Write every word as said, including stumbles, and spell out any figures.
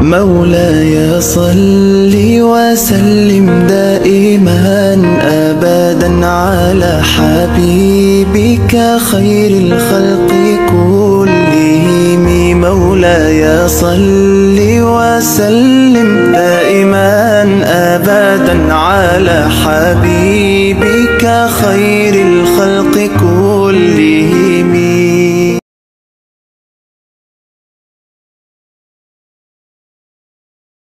مولاي صل وسلم دائما أبدا على حبيبك خير الخلق كلهم. مولاي صل وسلم دائما أبدا على حبيبك خير الخلق كلهم.